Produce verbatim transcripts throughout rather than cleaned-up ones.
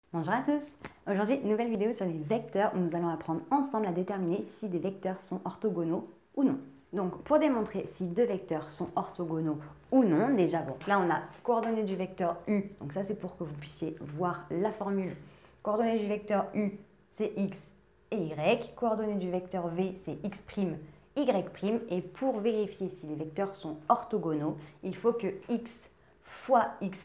Bonjour à tous. Aujourd'hui, nouvelle vidéo sur les vecteurs où nous allons apprendre ensemble à déterminer si des vecteurs sont orthogonaux ou non. Donc, pour démontrer si deux vecteurs sont orthogonaux ou non, déjà, bon, là on a coordonnées du vecteur U, donc ça c'est pour que vous puissiez voir la formule. Coordonnées du vecteur U, c'est X et Y. Coordonnées du vecteur V, c'est X', Y'. Et pour vérifier si les vecteurs sont orthogonaux, il faut que X fois X'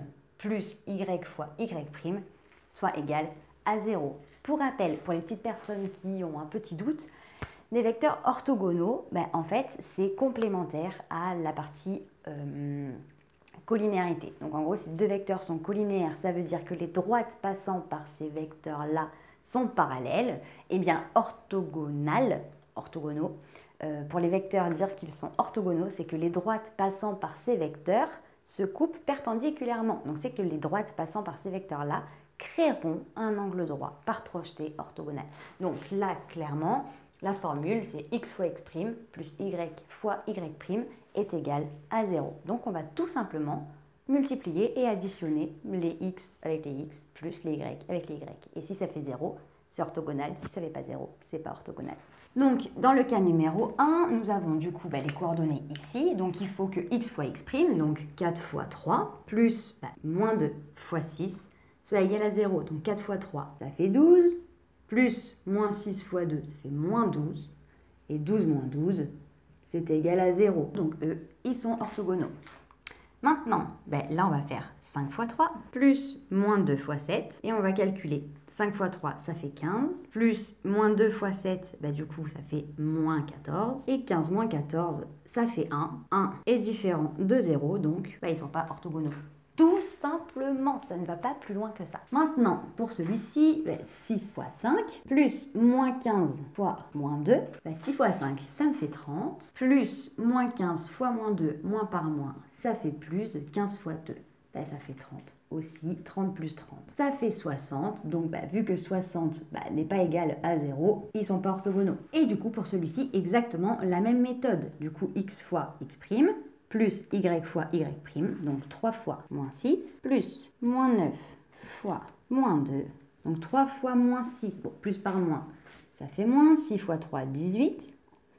plus Y fois Y' soit égal à zéro. Pour rappel, pour les petites personnes qui ont un petit doute, des vecteurs orthogonaux, ben, en fait, c'est complémentaire à la partie euh, collinéarité. Donc en gros, si deux vecteurs sont collinéaires, ça veut dire que les droites passant par ces vecteurs-là sont parallèles. Et bien orthogonal, orthogonaux, euh, pour les vecteurs, dire qu'ils sont orthogonaux, c'est que les droites passant par ces vecteurs se coupent perpendiculairement. Donc c'est que les droites passant par ces vecteurs-là créeront un angle droit par projeté orthogonal. Donc là, clairement, la formule, c'est x fois x' plus y fois y' est égal à zéro. Donc on va tout simplement multiplier et additionner les x avec les x plus les y avec les y. Et si ça fait zéro, c'est orthogonal. Si ça ne fait pas zéro, c'est pas orthogonal. Donc, dans le cas numéro un, nous avons du coup bah, les coordonnées ici. Donc, il faut que x fois x', donc quatre fois trois, plus bah, moins deux fois six, soit égal à zéro. Donc, quatre fois trois, ça fait douze, plus moins six fois deux, ça fait moins douze. Et douze moins douze, c'est égal à zéro. Donc, eux, ils sont orthogonaux. Maintenant, ben, là, on va faire cinq fois trois, plus moins deux fois sept, et on va calculer. cinq fois trois, ça fait quinze, plus moins deux fois sept, ben, du coup, ça fait moins quatorze, et quinze moins quatorze, ça fait un. un est différent de zéro, donc ben, ils ne sont pas orthogonaux. Tout simplement, ça ne va pas plus loin que ça. Maintenant, pour celui-ci, ben, six fois cinq, plus moins quinze fois moins deux, ben, six fois cinq, ça me fait trente, plus moins quinze fois moins deux, moins par moins, ça fait plus, quinze fois deux, ben, ça fait trente aussi, trente plus trente, ça fait soixante, donc ben, vu que soixante ben, n'est pas égal à zéro, ils ne sont pas orthogonaux. Et du coup, pour celui-ci, exactement la même méthode, du coup, x fois x', plus y fois y', donc trois fois moins six, plus moins neuf fois moins deux, donc trois fois moins six, bon, plus par moins, ça fait moins, six fois trois, dix-huit,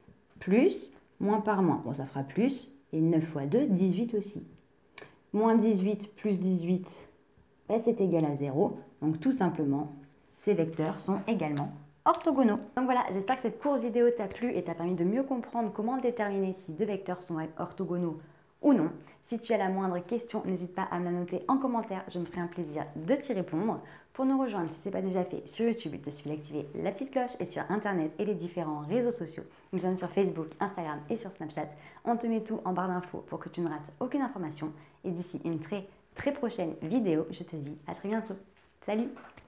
plus, moins par moins, bon, ça fera plus, et neuf fois deux, dix-huit aussi. Moins dix-huit plus dix-huit, ben, c'est égal à zéro, donc tout simplement, ces vecteurs sont également orthogonaux. Donc voilà, j'espère que cette courte vidéo t'a plu et t'a permis de mieux comprendre comment déterminer si deux vecteurs sont orthogonaux ou non. Si tu as la moindre question, n'hésite pas à me la noter en commentaire, je me ferai un plaisir de t'y répondre. Pour nous rejoindre, si ce n'est pas déjà fait, sur YouTube, il te suffit d'activer la petite cloche et sur Internet et les différents réseaux sociaux. Nous sommes sur Facebook, Instagram et sur Snapchat. On te met tout en barre d'infos pour que tu ne rates aucune information. Et d'ici une très très prochaine vidéo, je te dis à très bientôt. Salut!